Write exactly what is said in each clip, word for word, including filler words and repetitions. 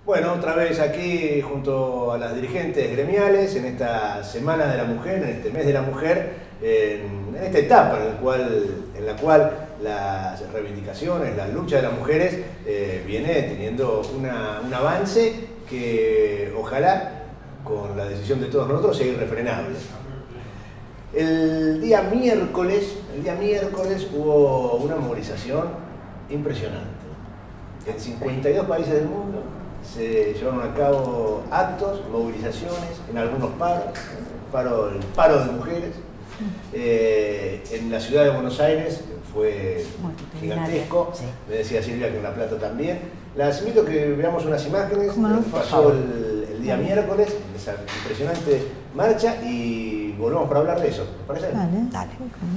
Bueno, otra vez aquí junto a las dirigentes gremiales en esta Semana de la Mujer, en este mes de la mujer, en, en esta etapa en, el cual, en la cual las reivindicaciones, la lucha de las mujeres eh, viene teniendo una, un avance que ojalá con la decisión de todos nosotros sea irrefrenable. El día miércoles, el día miércoles hubo una movilización impresionante. En cincuenta y dos países del mundo se llevaron a cabo actos, movilizaciones, en algunos paros, paro, el paro de mujeres. Eh, en la ciudad de Buenos Aires fue gigantesco, sí. Me decía Silvia que en La Plata también. Les invito a que veamos unas imágenes de lo que pasó el, el día miércoles, esa impresionante marcha, y volvemos para hablar de eso. ¿Te parece? Dale, dale.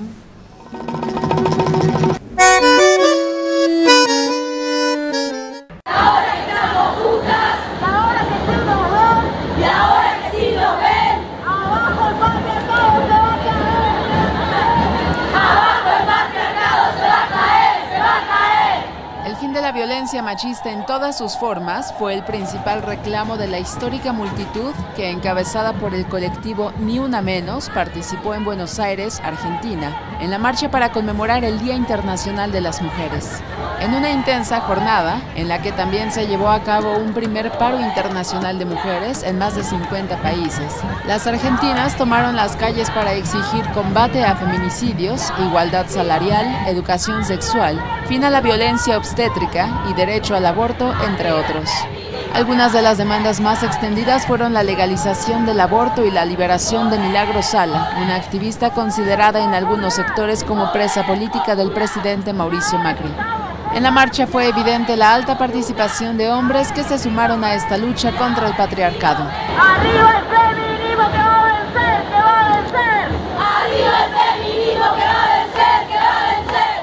La violencia machista en todas sus formas fue el principal reclamo de la histórica multitud que, encabezada por el colectivo Ni Una Menos, participó en Buenos Aires, Argentina, en la marcha para conmemorar el Día Internacional de las Mujeres. En una intensa jornada, en la que también se llevó a cabo un primer paro internacional de mujeres en más de cincuenta países, las argentinas tomaron las calles para exigir combate a feminicidios, igualdad salarial, educación sexual, fin a la violencia obstétrica y derecho al aborto, entre otros. Algunas de las demandas más extendidas fueron la legalización del aborto y la liberación de Milagro Sala, una activista considerada en algunos sectores como presa política del presidente Mauricio Macri. En la marcha fue evidente la alta participación de hombres que se sumaron a esta lucha contra el patriarcado. ¡Arriba el feminismo que va a vencer, que va a vencer! ¡Arriba el feminismo que va a vencer, que va a vencer!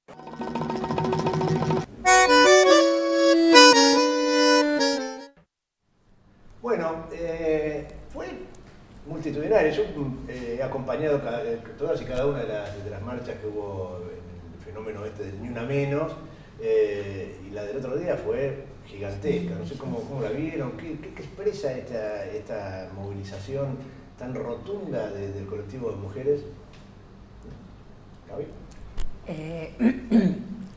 Bueno, eh, fue multitudinario. Yo eh, he acompañado cada, todas y cada una de las, de las marchas que hubo en el fenómeno este del Ni Una Menos, eh, y la del otro día fue gigantesca. No sé cómo, cómo la vieron, qué, qué, qué expresa esta, esta movilización tan rotunda de, del colectivo de mujeres. ¿Gaby? Eh,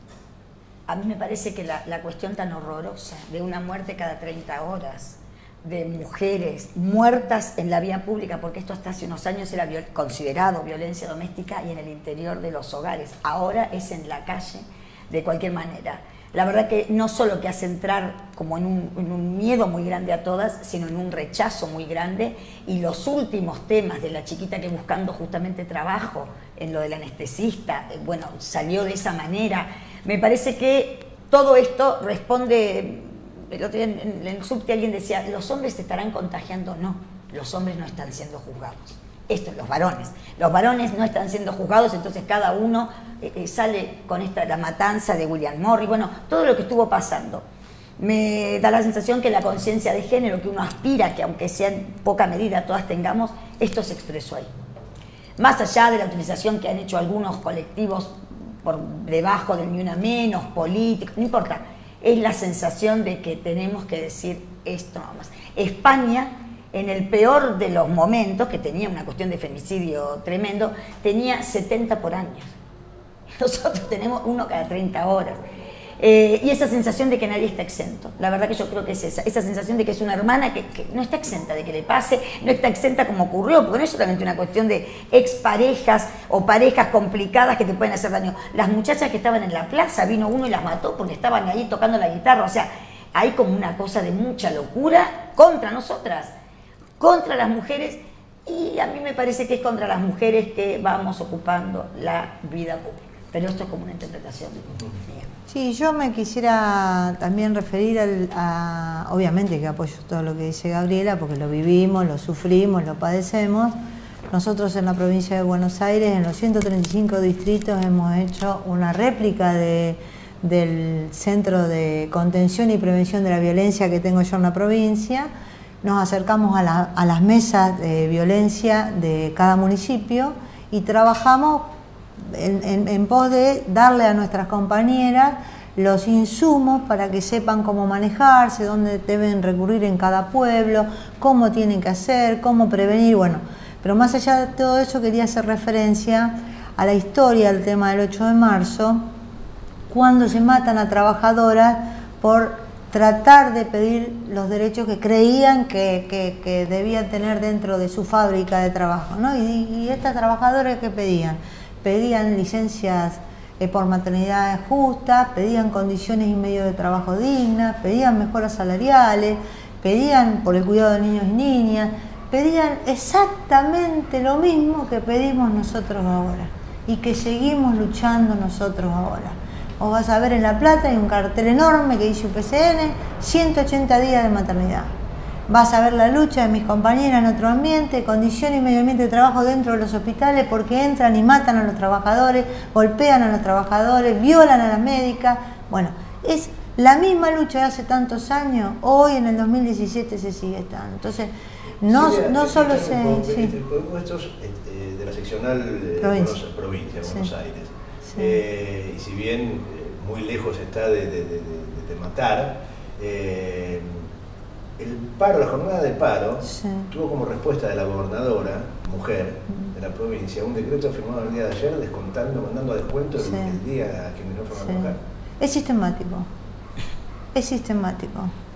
a mí me parece que la, la cuestión tan horrorosa de una muerte cada treinta horas, de mujeres muertas en la vía pública, porque esto hasta hace unos años era viol- considerado violencia doméstica y en el interior de los hogares, ahora es en la calle de cualquier manera. La verdad que no solo que hace entrar como en un, en un miedo muy grande a todas, sino en un rechazo muy grande, y los últimos temas de la chiquita que buscando justamente trabajo en lo del anestesista, eh, bueno, salió de esa manera. Me parece que todo esto responde. El otro día en el subte alguien decía, ¿los hombres se estarán contagiando? No, los hombres no están siendo juzgados. Esto, los varones. Los varones no están siendo juzgados, entonces cada uno eh, sale con esta, la matanza de William Morris, bueno, todo lo que estuvo pasando. Me da la sensación que la conciencia de género que uno aspira, que aunque sea en poca medida todas tengamos, esto se expresó ahí. Más allá de la utilización que han hecho algunos colectivos por debajo del Ni Una Menos, políticos, no importa. Es la sensación de que tenemos que decir esto nada más. España, en el peor de los momentos, que tenía una cuestión de femicidio tremendo, tenía setenta por año. Nosotros tenemos uno cada treinta horas. Eh, y esa sensación de que nadie está exento. La verdad que yo creo que es esa. Esa sensación de que es una hermana que, que no está exenta de que le pase, no está exenta como ocurrió, porque no es solamente una cuestión de exparejas o parejas complicadas que te pueden hacer daño. Las muchachas que estaban en la plaza, vino uno y las mató porque estaban ahí tocando la guitarra. O sea, hay como una cosa de mucha locura contra nosotras, contra las mujeres, y a mí me parece que es contra las mujeres que vamos ocupando la vida pública. Pero esto es como una interpretación mía. Sí, yo me quisiera también referir al, a, obviamente que apoyo todo lo que dice Gabriela, porque lo vivimos, lo sufrimos, lo padecemos. Nosotros en la provincia de Buenos Aires, en los ciento treinta y cinco distritos, hemos hecho una réplica de, del Centro de Contención y Prevención de la Violencia que tengo yo en la provincia. Nos acercamos a, la, a las mesas de violencia de cada municipio y trabajamos En, en, en pos de darle a nuestras compañeras los insumos para que sepan cómo manejarse, dónde deben recurrir en cada pueblo, cómo tienen que hacer, cómo prevenir, bueno. Pero más allá de todo eso quería hacer referencia a la historia del tema del ocho de marzo, cuando se matan a trabajadoras por tratar de pedir los derechos que creían que, que, que debían tener dentro de su fábrica de trabajo, ¿no? Y, y estas trabajadoras, ¿qué pedían? Pedían licencias eh, por maternidad justas, pedían condiciones y medios de trabajo dignas, pedían mejoras salariales, pedían por el cuidado de niños y niñas, pedían exactamente lo mismo que pedimos nosotros ahora y que seguimos luchando nosotros ahora. Vos vas a ver en La Plata hay un cartel enorme que dice U P C N, ciento ochenta días de maternidad. Vas a ver la lucha de mis compañeras en otro ambiente, condición y medio ambiente de trabajo dentro de los hospitales, porque entran y matan a los trabajadores, golpean a los trabajadores, violan a las médicas. Bueno, es la misma lucha de hace tantos años, hoy en el dos mil diecisiete se sigue estando. Entonces, no, sí, no solo se... se... Sí. Puestos eh, de la seccional de provincia, Buenos, provincia, Buenos sí. Aires. Sí. Eh, y si bien eh, muy lejos está de, de, de, de, de matar, eh, el paro, la jornada de paro, sí. tuvo como respuesta de la gobernadora, mujer mm. de la provincia, un decreto firmado el día de ayer descontando, mandando a descuento sí. el, el día a quienes no fueron sí. a trabajar. Es sistemático, es sistemático.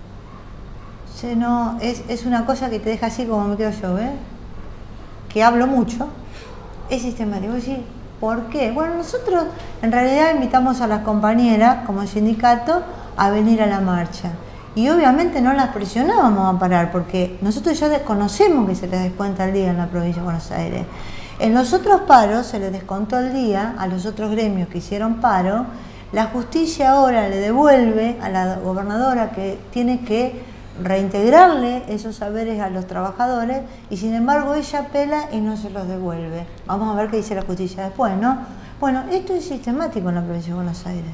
Sí, no, es, es una cosa que te deja así como me quedo yo, ¿eh? Que hablo mucho, es sistemático. Sí. ¿Por qué? Bueno, nosotros en realidad invitamos a las compañeras como sindicato a venir a la marcha y obviamente no las presionábamos a parar porque nosotros ya desconocemos que se les descuenta el día en la provincia de Buenos Aires. En los otros paros se les descontó el día a los otros gremios que hicieron paro. La justicia ahora le devuelve a la gobernadora que tiene que reintegrarle esos saberes a los trabajadores y sin embargo ella apela y no se los devuelve. Vamos a ver qué dice la justicia después, ¿no? Bueno, esto es sistemático en la provincia de Buenos Aires,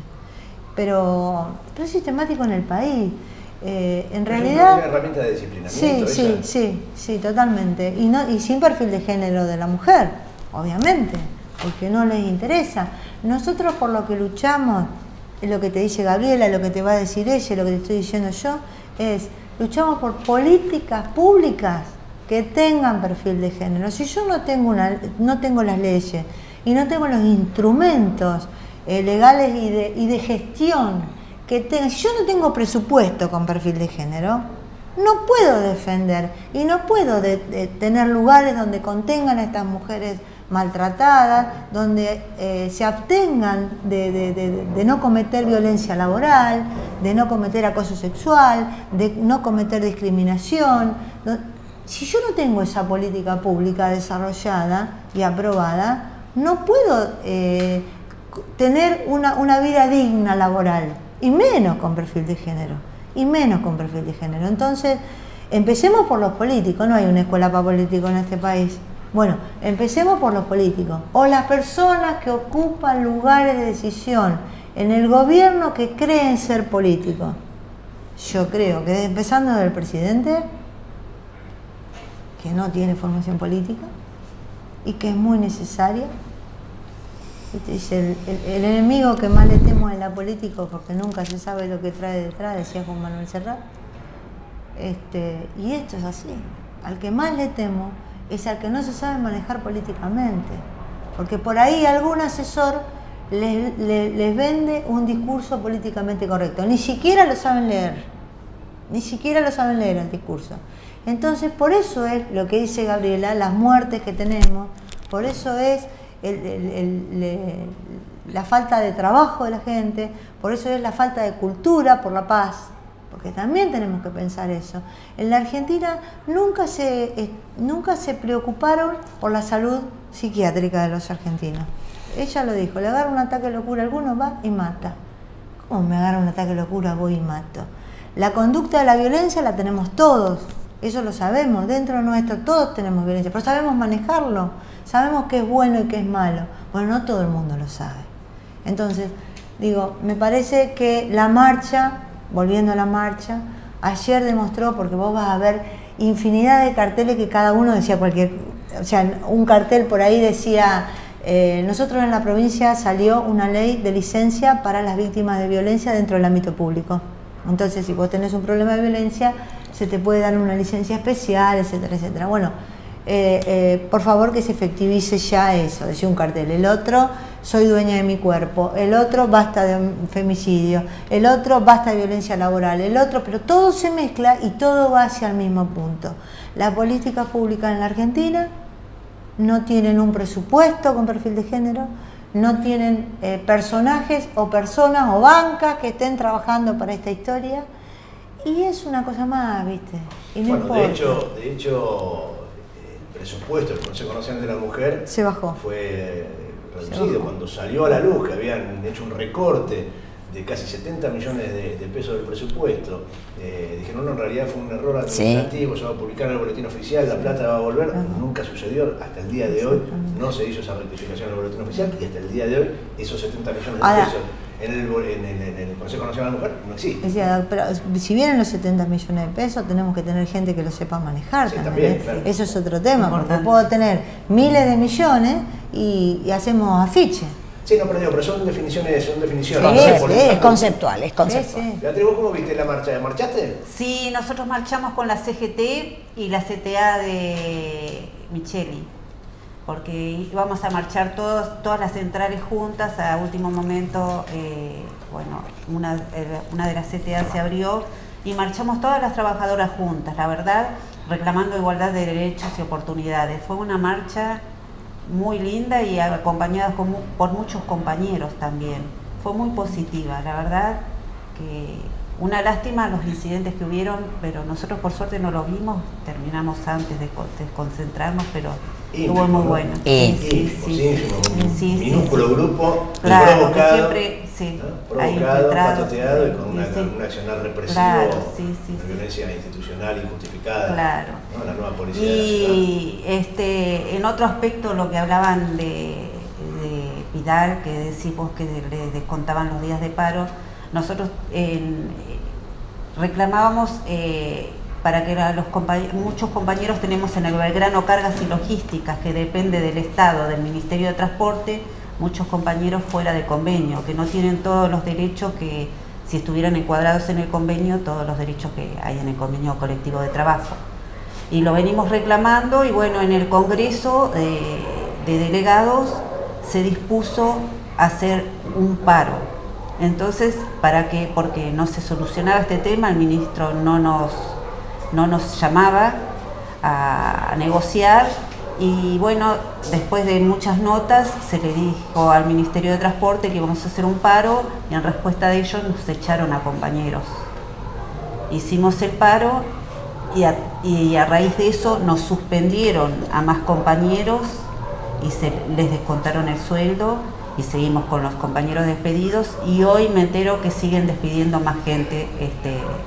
pero, pero es sistemático en el país. Eh, en ¿Es realidad... una herramienta de disciplinamiento? Sí, sí, esa? sí, sí, totalmente. Y, no, y sin perfil de género de la mujer, obviamente, porque no les interesa. Nosotros por lo que luchamos, es lo que te dice Gabriela, lo que te va a decir ella, lo que te estoy diciendo yo, es... luchamos por políticas públicas que tengan perfil de género. Si yo no tengo, una, no tengo las leyes y no tengo los instrumentos eh, legales y de, y de gestión que tengan, si yo no tengo presupuesto con perfil de género, no puedo defender y no puedo de, de tener lugares donde contengan a estas mujeres maltratadas, donde eh, se abstengan de, de, de, de no cometer violencia laboral, de no cometer acoso sexual, de no cometer discriminación. Si yo no tengo esa política pública desarrollada y aprobada, no puedo eh, tener una, una vida digna laboral, y menos con perfil de género, y menos con perfil de género. Entonces, empecemos por los políticos, no hay una escuela para políticos en este país. Bueno, empecemos por los políticos, o las personas que ocupan lugares de decisión en el gobierno que creen ser políticos. Yo creo que empezando del presidente, que no tiene formación política y que es muy necesaria. El, el, el enemigo que más le temo es la política porque nunca se sabe lo que trae detrás, decía Juan Manuel Serrat. Este, y esto es así, al que más le temo es al que no se sabe manejar políticamente, porque por ahí algún asesor les, les, les vende un discurso políticamente correcto, ni siquiera lo saben leer, ni siquiera lo saben leer el discurso. Entonces, por eso es lo que dice Gabriela, las muertes que tenemos, por eso es el, el, el, el, la falta de trabajo de la gente, por eso es la falta de cultura por la paz, porque también tenemos que pensar eso. En la Argentina nunca se, eh, nunca se preocuparon por la salud psiquiátrica de los argentinos. Ella lo dijo, le agarra un ataque de locura a alguno, va y mata. ¿Cómo me agarra un ataque de locura, voy y mato? La conducta de la violencia la tenemos todos, eso lo sabemos, dentro de nuestro todos tenemos violencia, pero sabemos manejarlo, sabemos qué es bueno y qué es malo. Bueno, no todo el mundo lo sabe. Entonces, digo, me parece que la marcha, volviendo a la marcha, ayer demostró, porque vos vas a ver infinidad de carteles que cada uno decía cualquier, o sea, un cartel por ahí decía Eh, nosotros en la provincia salió una ley de licencia para las víctimas de violencia dentro del ámbito público. Entonces, si vos tenés un problema de violencia, se te puede dar una licencia especial, etcétera, etcétera. Bueno, eh, eh, por favor que se efectivice ya eso, decía un cartel. El otro, soy dueña de mi cuerpo. El otro, basta de femicidio. El otro, basta de violencia laboral. El otro, pero todo se mezcla y todo va hacia el mismo punto. La política pública en la Argentina no tienen un presupuesto con perfil de género, no tienen eh, personajes o personas o bancas que estén trabajando para esta historia, y es una cosa más, ¿viste? Y no bueno, importa. de hecho, de hecho, el presupuesto del Consejo Nacional de la Mujer se bajó. Fue reducido cuando salió a la luz que habían hecho un recorte de casi setenta millones de, de pesos del presupuesto. Eh, dijeron, no, en realidad fue un error administrativo, sí. Se va a publicar en el boletín oficial, la plata va a volver. Uh-huh. Nunca sucedió, hasta el día de hoy no se hizo esa rectificación en el boletín oficial y hasta el día de hoy esos setenta millones de Ahora, pesos en el, en, el, en el Consejo Nacional de la Mujer no existe. O sea, pero si vienen los setenta millones de pesos, tenemos que tener gente que lo sepa manejar sí, también. también ¿eh? Claro. Eso es otro tema, porque puedo tener miles de millones y, y hacemos afiche. Sí, no, pero, digo, pero son definiciones, son definiciones. Sí, no, sí, es conceptual, es conceptual. Sí, sí. Beatriz, ¿vos cómo viste la marcha? ¿Marchaste? Sí, nosotros marchamos con la C G T y la C T A de Micheli, porque íbamos a marchar todos, todas las centrales juntas. A último momento, eh, bueno, una, una de las C T A se abrió y marchamos todas las trabajadoras juntas, la verdad, reclamando igualdad de derechos y oportunidades. Fue una marcha muy linda y acompañada con, por muchos compañeros también. Fue muy positiva, la verdad que una lástima los incidentes que hubieron, pero nosotros por suerte no lo vimos, terminamos antes de desconcentrarnos, pero estuvo muy bueno. Eh, sí, sí, sí, sí, sí, sí, sí, minúsculo sí. grupo, Claro, provocado, siempre, sí, ¿no? Provocado, patoteado y con una, sí, un accionar represivo, claro, sí, sí, una sí. violencia institucional injustificada, claro. ¿no? La nueva policía y de la ciudad. este, en otro aspecto, lo que hablaban de, de Vidal, que decimos que le descontaban los días de paro, nosotros en, reclamábamos eh, para que los compañeros, muchos compañeros tenemos en el Belgrano cargas y logísticas que depende del Estado, del Ministerio de Transporte, muchos compañeros fuera de convenio, que no tienen todos los derechos que si estuvieran encuadrados en el convenio, todos los derechos que hay en el convenio colectivo de trabajo. Y lo venimos reclamando y bueno, en el Congreso de, de Delegados se dispuso a hacer un paro. Entonces, ¿para qué? Porque no se solucionaba este tema, el ministro no nos, no nos llamaba a, a negociar y bueno, después de muchas notas se le dijo al Ministerio de Transporte que íbamos a hacer un paro y en respuesta de ellos nos echaron a compañeros. Hicimos el paro y a, y a raíz de eso nos suspendieron a más compañeros y se les descontaron el sueldo. Y seguimos con los compañeros despedidos y hoy me entero que siguen despidiendo más gente este,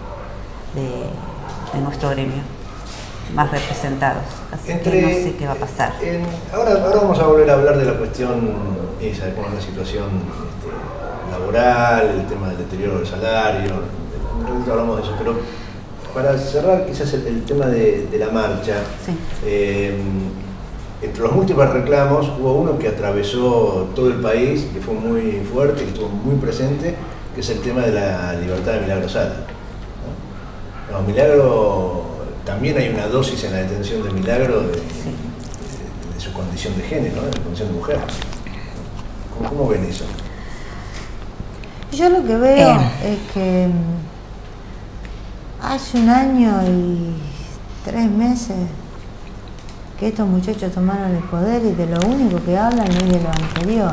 de, de nuestro gremio, más representados. Así Entre, que no sé qué va a pasar. En, ahora, ahora vamos a volver a hablar de la cuestión esa, de cómo es la situación este, laboral, el tema del deterioro del salario, un ratito hablamos de eso, pero para cerrar quizás el, el tema de, de la marcha. Sí. Eh, Entre los múltiples reclamos hubo uno que atravesó todo el país, que fue muy fuerte, que estuvo muy presente, que es el tema de la libertad de Milagro Sala. ¿No? No, Milagro, también hay una dosis en la detención de Milagro de, sí. de, de su condición de género, de su condición de mujer. ¿Cómo, cómo ven eso? Yo lo que veo eh. es que hace un año y tres meses que estos muchachos tomaron el poder y de lo único que hablan es de lo anterior.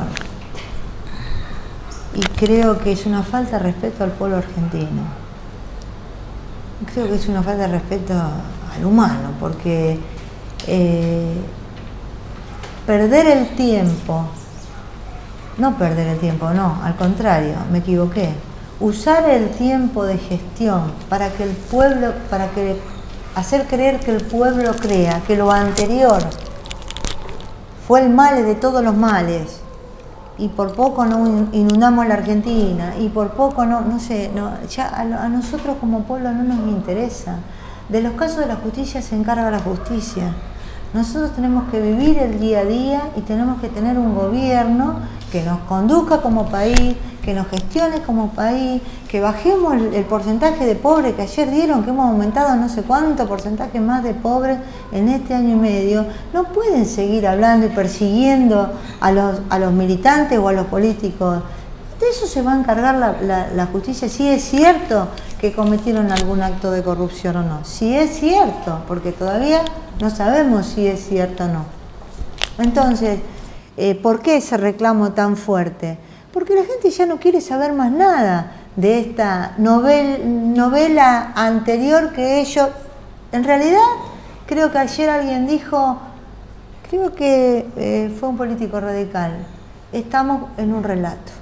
Y creo que es una falta de respeto al pueblo argentino. Creo que es una falta de respeto al humano, porque eh, perder el tiempo, no perder el tiempo, no, al contrario, me equivoqué. Usar el tiempo de gestión para que el pueblo, para que hacer creer que el pueblo crea que lo anterior fue el mal de todos los males y por poco no inundamos la Argentina y por poco no, no sé, no, ya a, a nosotros como pueblo no nos interesa. De los casos de la justicia se encarga la justicia. Nosotros tenemos que vivir el día a día y tenemos que tener un gobierno que nos conduzca como país, que nos gestione como país, que bajemos el, el porcentaje de pobres que ayer dieron, que hemos aumentado no sé cuánto porcentaje más de pobres en este año y medio. No pueden seguir hablando y persiguiendo a los, a los militantes o a los políticos. De eso se va a encargar la, la, la justicia, si es cierto que cometieron algún acto de corrupción o no. Si es cierto, porque todavía no sabemos si es cierto o no. Entonces, eh, ¿por qué ese reclamo tan fuerte? Porque la gente ya no quiere saber más nada de esta novel, novela anterior que ellos... En realidad, creo que ayer alguien dijo, creo que eh, fue un político radical, estamos en un relato.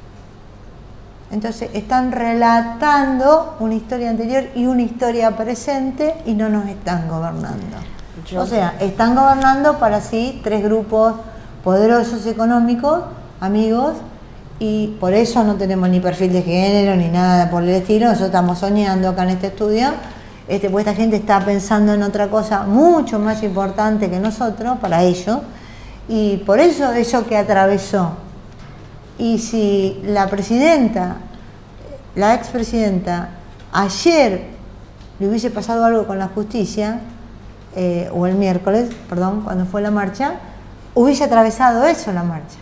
Entonces, están relatando una historia anterior y una historia presente y no nos están gobernando. Yo... O sea, están gobernando para sí tres grupos poderosos económicos, amigos, y por eso no tenemos ni perfil de género ni nada por el estilo. Nosotros estamos soñando acá en este estudio, este, pues esta gente está pensando en otra cosa mucho más importante que nosotros, para ellos, y por eso eso que atravesó. Y si la presidenta, la expresidenta, ayer le hubiese pasado algo con la justicia, eh, o el miércoles, perdón, cuando fue la marcha, hubiese atravesado eso la marcha,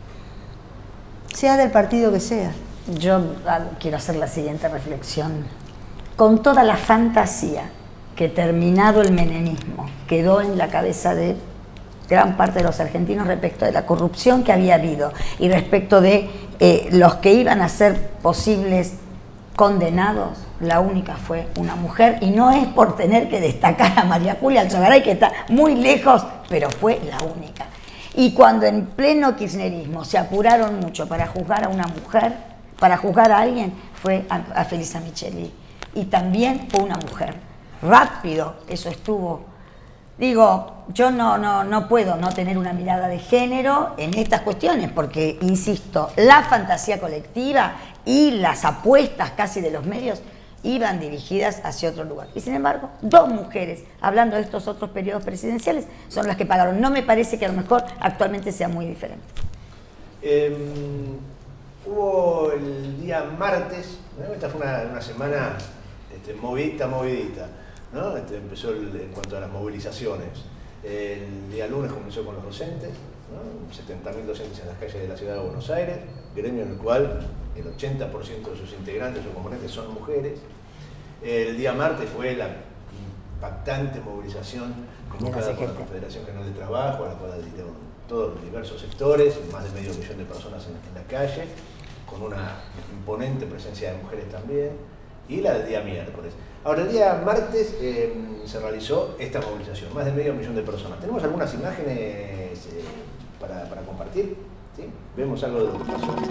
sea del partido que sea. Yo quiero hacer la siguiente reflexión. Con toda la fantasía que terminado el menemismo quedó en la cabeza de gran parte de los argentinos respecto de la corrupción que había habido y respecto de eh, los que iban a ser posibles condenados, la única fue una mujer, y no es por tener que destacar a María Julia Alzogaray, que está muy lejos, pero fue la única. Y cuando en pleno kirchnerismo se apuraron mucho para juzgar a una mujer, para juzgar a alguien, fue a, a Felisa Micheli. Y también fue una mujer. Rápido, eso estuvo. Digo, yo no, no, no puedo no tener una mirada de género en estas cuestiones, porque, insisto, la fantasía colectiva y las apuestas casi de los medios iban dirigidas hacia otro lugar. Y sin embargo, dos mujeres, hablando de estos otros periodos presidenciales, son las que pagaron. No me parece que a lo mejor actualmente sea muy diferente. Eh, hubo el día martes, ¿no? Esta fue una, una semana este, movidita, movidita, ¿no? Este, empezó el, en cuanto a las movilizaciones. El día lunes comenzó con los docentes, ¿no? setenta mil docentes en las calles de la ciudad de Buenos Aires, gremio en el cual el ochenta por ciento de sus integrantes o componentes son mujeres. El día martes fue la impactante movilización convocada por la Confederación General de Trabajo, a la cual adhirieron todos los diversos sectores, más de medio millón de personas en, en la calle, con una imponente presencia de mujeres también, y la del día miércoles. Ahora, el día martes eh, se realizó esta movilización, más de medio millón de personas. ¿Tenemos algunas imágenes eh, para, para compartir? ¿Sí? Vemos algo de lo que pasó.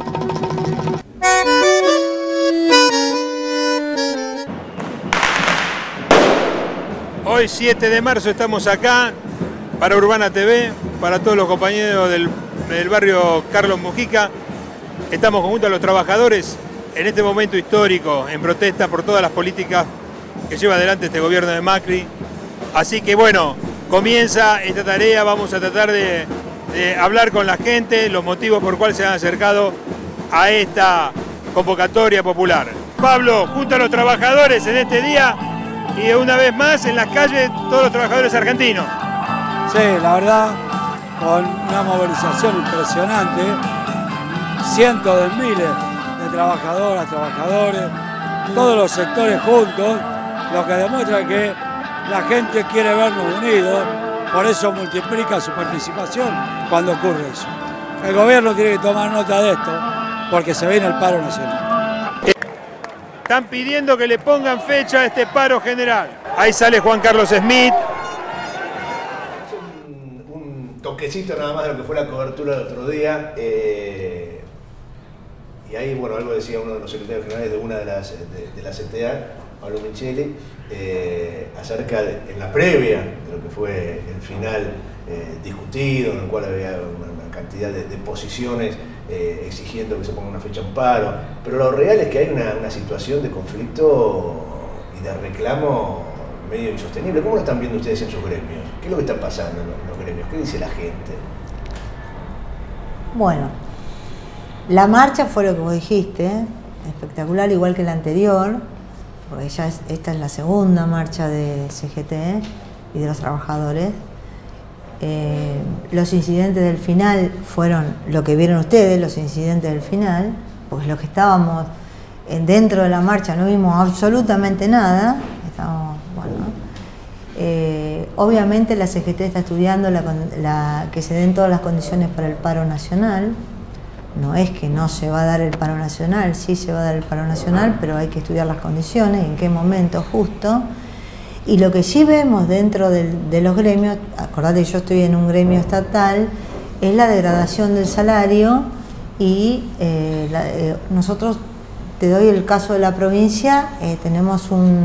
Hoy siete de marzo estamos acá para Urbana T V, para todos los compañeros del, del barrio Carlos Mujica. Estamos junto a los trabajadores en este momento histórico, en protesta por todas las políticas que lleva adelante este gobierno de Macri. Así que bueno, comienza esta tarea, vamos a tratar de, de hablar con la gente, los motivos por cuales se han acercado a esta convocatoria popular. Pablo, junto a los trabajadores en este día y una vez más en las calles todos los trabajadores argentinos. Sí, la verdad, con una movilización impresionante, cientos de miles de trabajadoras, trabajadores, todos los sectores juntos, lo que demuestra que la gente quiere vernos unidos, por eso multiplica su participación cuando ocurre eso. El gobierno tiene que tomar nota de esto, porque se viene el paro nacional. Están pidiendo que le pongan fecha a este paro general. Ahí sale Juan Carlos Smith. Un, un toquecito nada más de lo que fue la cobertura del otro día. Eh, y ahí, bueno, algo decía uno de los secretarios generales de una de las de, de la C T A, Pablo Micheli, eh, acerca de, en la previa de lo que fue el final eh, discutido, en el cual había una, una cantidad de, de posiciones eh, exigiendo que se ponga una fecha a un paro, pero lo real es que hay una, una situación de conflicto y de reclamo medio insostenible. ¿Cómo lo están viendo ustedes en sus gremios? ¿Qué es lo que está pasando en los, en los gremios? ¿Qué dice la gente? Bueno, la marcha fue lo que vos dijiste, ¿eh? Espectacular, igual que la anterior, porque ya es, esta es la segunda marcha de C G T y de los trabajadores. Eh, los incidentes del final fueron lo que vieron ustedes, los incidentes del final, porque los que estábamos dentro de la marcha no vimos absolutamente nada. Estábamos, bueno, eh, obviamente la C G T está estudiando la, la, que se den todas las condiciones para el paro nacional. No es que no se va a dar el paro nacional, sí se va a dar el paro nacional, pero hay que estudiar las condiciones, en qué momento justo. Y lo que sí vemos dentro del, de los gremios, acordate que yo estoy en un gremio estatal, es la degradación del salario y eh, la, eh, nosotros, te doy el caso de la provincia, eh, tenemos un,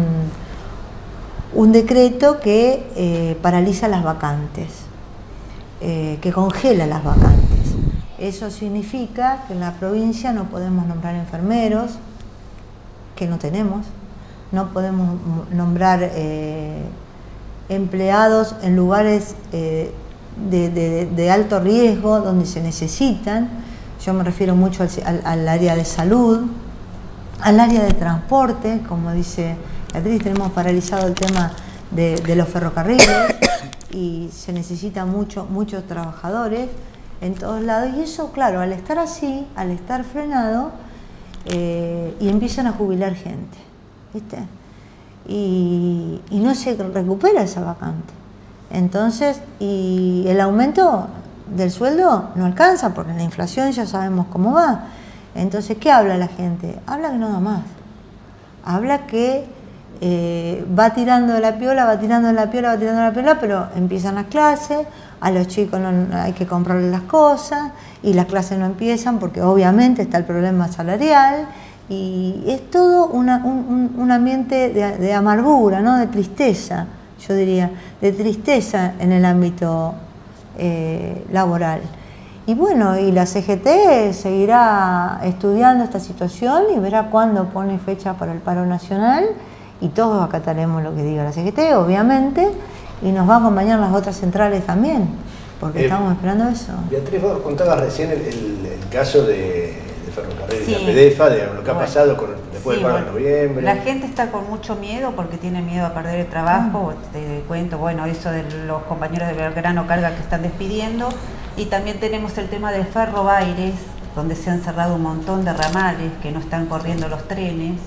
un decreto que eh, paraliza las vacantes, eh, que congela las vacantes. Eso significa que en la provincia no podemos nombrar enfermeros, que no tenemos, no podemos nombrar eh, empleados en lugares eh, de, de, de alto riesgo donde se necesitan. Yo me refiero mucho al, al, al área de salud, al área de transporte, como dice Beatriz, tenemos paralizado el tema de, de los ferrocarriles y se necesitan mucho, muchos trabajadores en todos lados, y eso, claro, al estar así, al estar frenado, eh, y empiezan a jubilar gente, ¿viste? Y, y no se recupera esa vacante. Entonces, y el aumento del sueldo no alcanza, porque la inflación ya sabemos cómo va. Entonces, ¿qué habla la gente? Habla que no da más. Habla que eh, va tirando de la piola, va tirando de la piola, va tirando de la piola, pero empiezan las clases, a los chicos no, hay que comprarles las cosas y las clases no empiezan porque obviamente está el problema salarial y es todo una, un, un ambiente de, de amargura, ¿no? De tristeza, yo diría, de tristeza en el ámbito eh, laboral. Y bueno, y la C G T seguirá estudiando esta situación y verá cuándo pone fecha para el paro nacional y todos acataremos lo que diga la C G T, obviamente, y nos va a acompañar las otras centrales también, porque eh, estamos esperando eso. Beatriz, vos contabas recién el, el, el caso de, de Ferrocarril sí. y la PEDEFA, de lo que ha bueno, pasado con, después sí, del paro bueno, de noviembre. La gente está con mucho miedo porque tiene miedo a perder el trabajo, ah. te cuento, bueno, eso de los compañeros de Belgrano Carga que están despidiendo, y también tenemos el tema del Ferrobaires, donde se han cerrado un montón de ramales, que no están corriendo los trenes.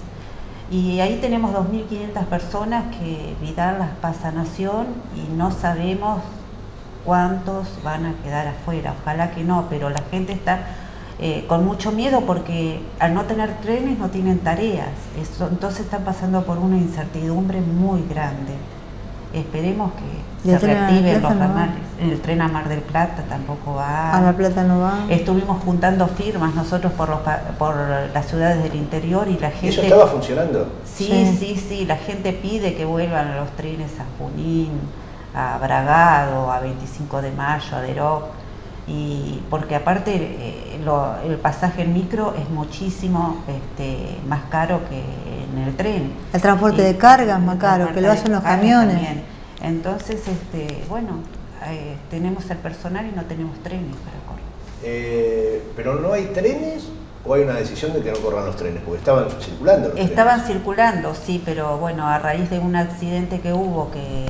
Y ahí tenemos dos mil quinientas personas que Vidal las pasa a Nación y no sabemos cuántos van a quedar afuera. Ojalá que no, pero la gente está eh, con mucho miedo porque al no tener trenes no tienen tareas. Eso, entonces están pasando por una incertidumbre muy grande. Esperemos que se reactiven los ramales. No el tren a Mar del Plata tampoco va. A La Plata no va. Estuvimos juntando firmas nosotros por, los, por las ciudades del interior y la gente... ¿Eso estaba funcionando? Sí, sí, sí, sí, la gente pide que vuelvan los trenes a Junín, a Bragado, a veinticinco de mayo, a Deró, y porque aparte eh, lo, el pasaje en micro es muchísimo este, más caro que en el tren. El transporte y, de carga es más caro, que lo hacen los camiones. También. Entonces, este, bueno, eh, tenemos el personal y no tenemos trenes para correr. Eh, ¿Pero no hay trenes o hay una decisión de que no corran los trenes? Porque estaban circulando los Estaban trenes. circulando, sí, pero bueno, a raíz de un accidente que hubo que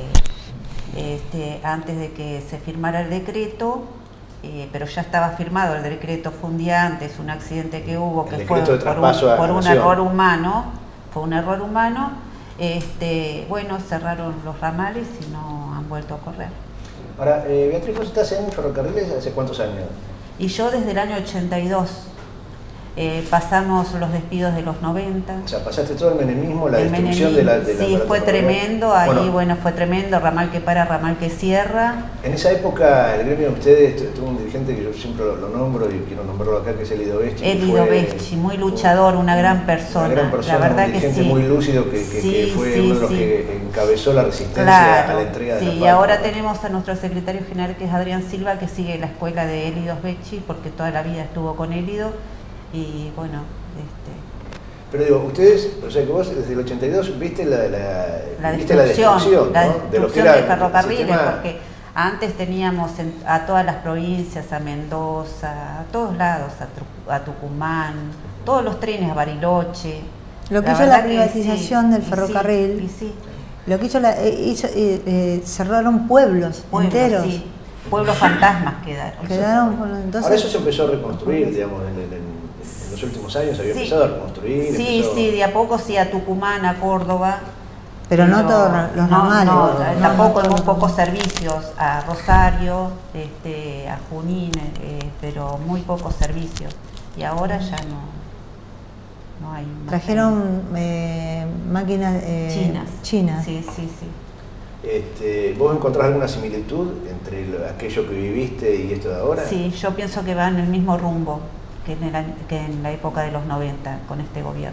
este, antes de que se firmara el decreto, Eh, pero ya estaba firmado, el decreto fue un día antes, un accidente que hubo que fue por un, por un error humano, fue un error humano, este, bueno, cerraron los ramales y no han vuelto a correr. Ahora, eh, Beatriz, ¿vos estás en Ferrocarriles hace cuántos años? Y yo desde el año ochenta y dos. Eh, pasamos los despidos de los noventa. O sea, pasaste todo el menemismo, la el destrucción menemismo, de la... De la sí, la fue tremendo, ahí bueno, bueno, fue tremendo, ramal que para, ramal que cierra. En esa época el gremio de ustedes tuvo un dirigente que yo siempre lo, lo nombro y quiero nombrarlo acá, que es Elido Veschi. Elido Veschi, muy luchador, una gran persona. Una gran persona, la verdad un dirigente que sí. muy lúcido, que, que, sí, que fue sí, uno de los sí. que encabezó la resistencia claro, a la entrega de sí, la y patria. ahora tenemos a nuestro secretario general, que es Adrián Silva, que sigue la escuela de Elido Veschi, porque toda la vida estuvo con Elido, y bueno... Este, Pero digo, ustedes, o sea que vos desde el ochenta y dos viste la, la, la viste destrucción, la destrucción, la ¿no? destrucción de, lo que de, era ferrocarriles, sistema... porque antes teníamos en, a todas las provincias, a Mendoza, a todos lados, a, Tru, a Tucumán, todos los trenes a Bariloche. Lo que la hizo la verdad privatización sí, del ferrocarril, y sí, y sí. lo que hizo, la, hizo eh, eh, cerraron pueblos, pueblos enteros. Sí. Pueblos fantasmas quedaron. Quedaron entonces, ahora eso se empezó a reconstruir, digamos, en, en, en los últimos años se había sí. empezado a reconstruir. Sí, empezó... sí, de a poco sí, a Tucumán, a Córdoba. pero, pero no todos los no, normales. No, no, tampoco, no, muy no, pocos servicios, a Rosario, este, a Junín, eh, pero muy pocos servicios. Y ahora ya no, no hay más. Trajeron eh, máquinas eh, chinas. chinas. Sí, sí, sí. Este, ¿Vos encontrás alguna similitud entre lo, aquello que viviste y esto de ahora? Sí, yo pienso que va en el mismo rumbo que en, el, que en la época de los noventa con este gobierno.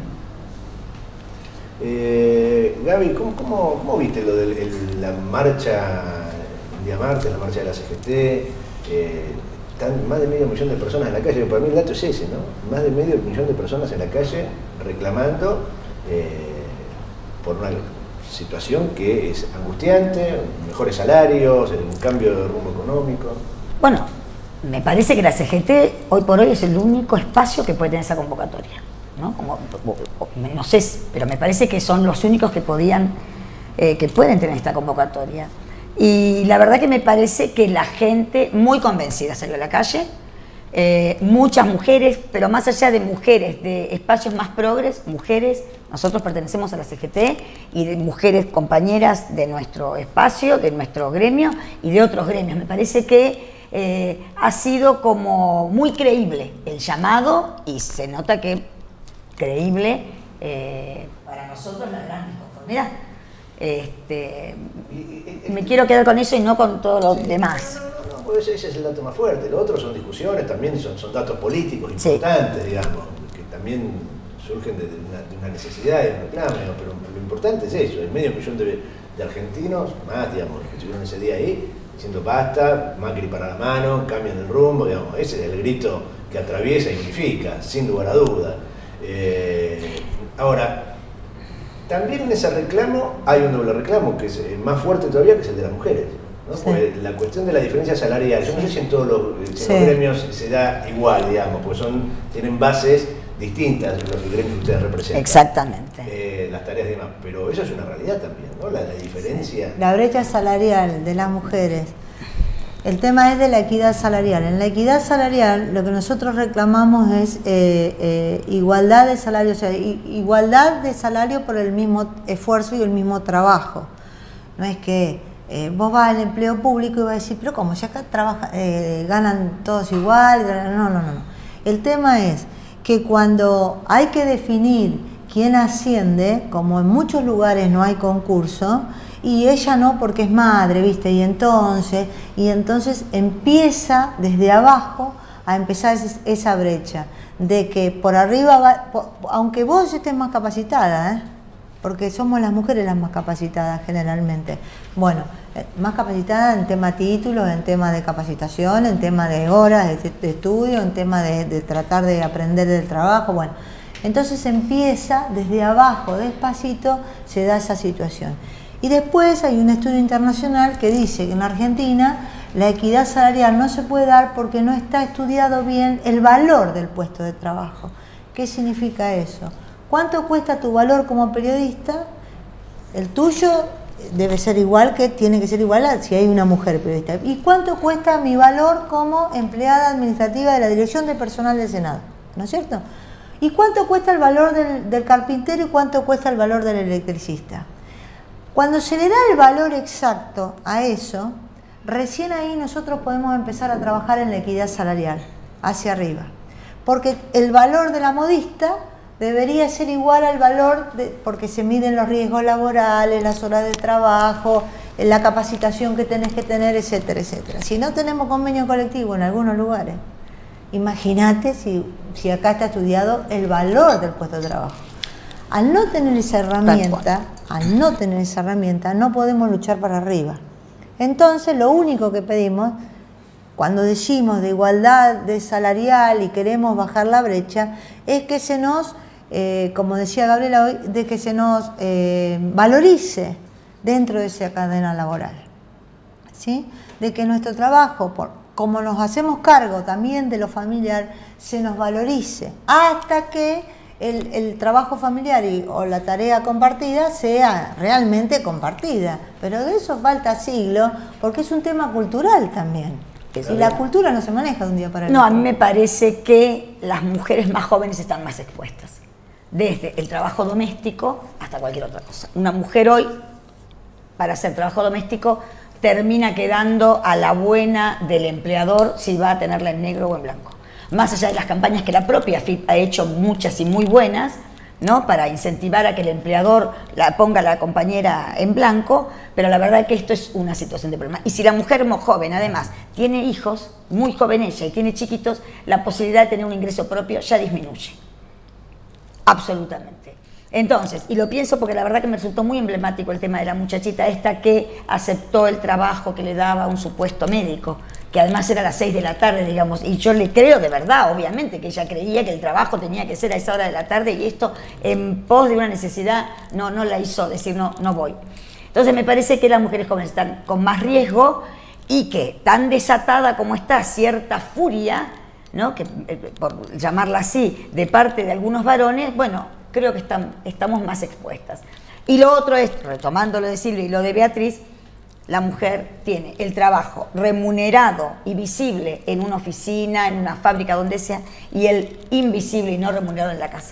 Eh, Gaby, ¿cómo, cómo, cómo viste lo de la marcha, el día martes, la marcha de la C G T? Eh, están más de medio millón de personas en la calle, para mí el dato es ese, ¿no? Más de medio millón de personas en la calle reclamando eh, por una situación que es angustiante, mejores salarios, un cambio de rumbo económico. Bueno, me parece que la C G T hoy por hoy es el único espacio que puede tener esa convocatoria, ¿no? Como, no sé, pero me parece que son los únicos que podían, eh, que pueden tener esta convocatoria. Y la verdad que me parece que la gente muy convencida salió a la calle, eh, muchas mujeres, pero más allá de mujeres, de espacios más progres, mujeres, nosotros pertenecemos a la C G T, y de mujeres compañeras de nuestro espacio, de nuestro gremio y de otros gremios. Me parece que eh, ha sido como muy creíble el llamado, y se nota que creíble eh, para nosotros la gran disconformidad. Este, me quiero quedar con eso y no con todo lo sí, demás. No, no, no, no, pues ese es el dato más fuerte. Lo otro son discusiones, también son, son datos políticos importantes, sí, digamos, que también surgen de una, de una necesidad, de un reclamo, pero lo importante es eso, el medio millón de, de argentinos, más, digamos, que estuvieron ese día ahí, diciendo basta, Macri para la mano, cambian el rumbo, digamos, ese es el grito que atraviesa y unifica, sin lugar a duda. Eh, ahora, también en ese reclamo hay un doble reclamo que es más fuerte todavía, que es el de las mujeres, ¿no? Sí. Porque la cuestión de la diferencia salarial, yo no sé si en todos los, si sí. los gremios se da igual, digamos, porque son, tienen bases distintas los gremios que ustedes representan. Exactamente. Eh, las tareas y demás, pero eso es una realidad también, ¿no? La, la diferencia. Sí. La brecha salarial de las mujeres. El tema es de la equidad salarial. En la equidad salarial lo que nosotros reclamamos es eh, eh, igualdad de salario, o sea, igualdad de salario por el mismo esfuerzo y el mismo trabajo. No es que eh, vos vas al empleo público y vas a decir, pero ¿cómo? Si acá trabaja, eh, ganan todos igual. No, no, no, no. El tema es que cuando hay que definir quién asciende, como en muchos lugares no hay concurso, y ella no porque es madre, ¿viste? Y entonces, y entonces empieza desde abajo a empezar esa brecha de que por arriba, va, por, aunque vos estés más capacitada, ¿eh? Porque somos las mujeres las más capacitadas generalmente. Bueno, más capacitada en tema títulos, en tema de capacitación, en tema de horas de, de estudio, en tema de, de tratar de aprender del trabajo, bueno. Entonces empieza desde abajo, despacito, se da esa situación. Y después hay un estudio internacional que dice que en Argentina la equidad salarial no se puede dar porque no está estudiado bien el valor del puesto de trabajo. ¿Qué significa eso? ¿Cuánto cuesta tu valor como periodista? El tuyo debe ser igual, que tiene que ser igual a si hay una mujer periodista. ¿Y cuánto cuesta mi valor como empleada administrativa de la Dirección de Personal del Senado? ¿No es cierto? ¿Y cuánto cuesta el valor del, del carpintero y cuánto cuesta el valor del electricista? Cuando se le da el valor exacto a eso, recién ahí nosotros podemos empezar a trabajar en la equidad salarial, hacia arriba. Porque el valor de la modista debería ser igual al valor, de, porque se miden los riesgos laborales, las horas de trabajo, la capacitación que tenés que tener, etcétera, etcétera. Si no tenemos convenio colectivo en algunos lugares, imagínate si, si acá está estudiado el valor del puesto de trabajo. Al no tener esa herramienta, al no tener esa herramienta, no podemos luchar para arriba. Entonces, lo único que pedimos, cuando decimos de igualdad de salarial y queremos bajar la brecha, es que se nos eh, como decía Gabriela hoy, de que se nos eh, valorice dentro de esa cadena laboral, ¿sí? De que nuestro trabajo, por, como nos hacemos cargo también de lo familiar, se nos valorice hasta que el, el trabajo familiar y, o la tarea compartida sea realmente compartida. Pero de eso falta siglo, porque es un tema cultural también. Y la cultura no se maneja de un día para el no, otro. No, a mí me parece que las mujeres más jóvenes están más expuestas. Desde el trabajo doméstico hasta cualquier otra cosa. Una mujer hoy, para hacer trabajo doméstico, termina quedando a la buena del empleador si va a tenerla en negro o en blanco. Más allá de las campañas que la propia F I P ha hecho, muchas y muy buenas, ¿no? Para incentivar a que el empleador la ponga a la compañera en blanco, pero la verdad es que esto es una situación de problema. Y si la mujer muy joven, además, tiene hijos, muy joven ella, y tiene chiquitos, la posibilidad de tener un ingreso propio ya disminuye. Absolutamente. Entonces, y lo pienso porque la verdad que me resultó muy emblemático el tema de la muchachita esta que aceptó el trabajo que le daba un supuesto médico, que además era a las seis de la tarde, digamos, y yo le creo de verdad, obviamente, que ella creía que el trabajo tenía que ser a esa hora de la tarde y esto en pos de una necesidad no, no la hizo decir no, no voy. Entonces me parece que las mujeres jóvenes están con más riesgo y que tan desatada como está cierta furia, ¿no? Que, por llamarla así, de parte de algunos varones, bueno, creo que están, estamos más expuestas. Y lo otro es, retomando lo de Silvia y lo de Beatriz, la mujer tiene el trabajo remunerado y visible en una oficina, en una fábrica, donde sea, y el invisible y no remunerado en la casa.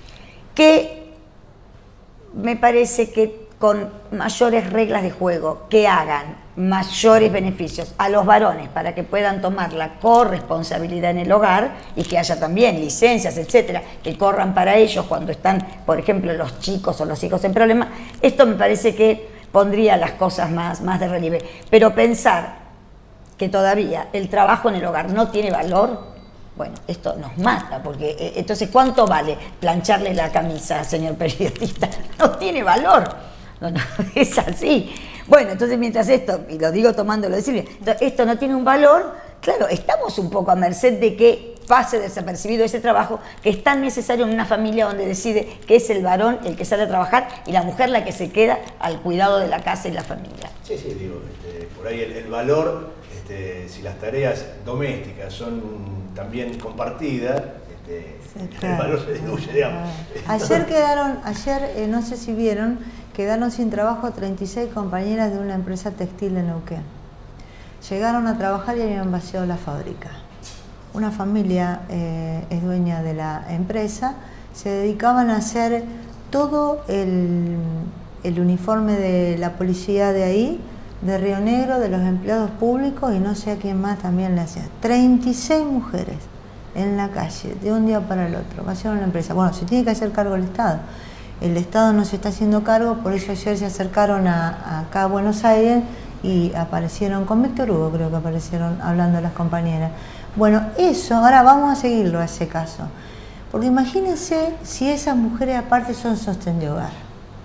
Que me parece que con mayores reglas de juego, que hagan mayores beneficios a los varones para que puedan tomar la corresponsabilidad en el hogar y que haya también licencias, etcétera, que corran para ellos cuando están, por ejemplo, los chicos o los hijos en problemas, esto me parece que pondría las cosas más, más de relieve. Pero pensar que todavía el trabajo en el hogar no tiene valor, bueno, esto nos mata, porque eh, entonces, ¿cuánto vale plancharle la camisa, señor periodista? No tiene valor, no, no, es así. Bueno, entonces mientras esto, y lo digo tomándolo de Silvia, esto no tiene un valor, claro, estamos un poco a merced de que pase desapercibido ese trabajo que es tan necesario en una familia donde decide que es el varón el que sale a trabajar y la mujer la que se queda al cuidado de la casa y la familia. Sí, sí, digo, este, por ahí el, el valor, este, si las tareas domésticas son también compartidas, este, sí, claro, el valor se diluye, digamos. Ayer quedaron, ayer, eh, no sé si vieron, quedaron sin trabajo treinta y seis compañeras de una empresa textil en Neuquén. Llegaron a trabajar y habían vaciado la fábrica. Una familia eh, es dueña de la empresa, se dedicaban a hacer todo el, el uniforme de la policía de ahí, de Río Negro, de los empleados públicos y no sé a quién más también le hacía. treinta y seis mujeres en la calle, de un día para el otro, vaciaron la empresa. Bueno, se tiene que hacer cargo el Estado. El Estado no se está haciendo cargo, por eso ayer se acercaron a, a acá a Buenos Aires y aparecieron, con Víctor Hugo creo que aparecieron hablando las compañeras. Bueno, eso, ahora vamos a seguirlo a ese caso. Porque imagínense si esas mujeres aparte son sostén de hogar.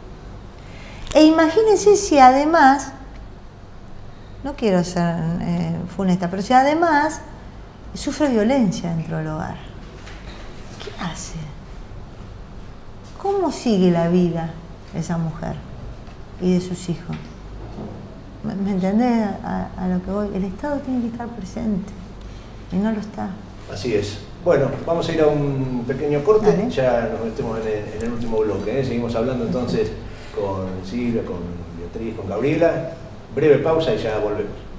E imagínense si además, no quiero ser eh, funesta, pero si además sufre violencia dentro del hogar. ¿Qué hace? ¿Cómo sigue la vida de esa mujer y de sus hijos? ¿Me, me entendés a, a lo que voy? El Estado tiene que estar presente. Y no lo está. Así es. Bueno, vamos a ir a un pequeño corte, ¿Vale? Ya nos metemos en el, en el último bloque, ¿eh? Seguimos hablando entonces con Silvia, con Beatriz, con Gabriela. Breve pausa y ya volvemos.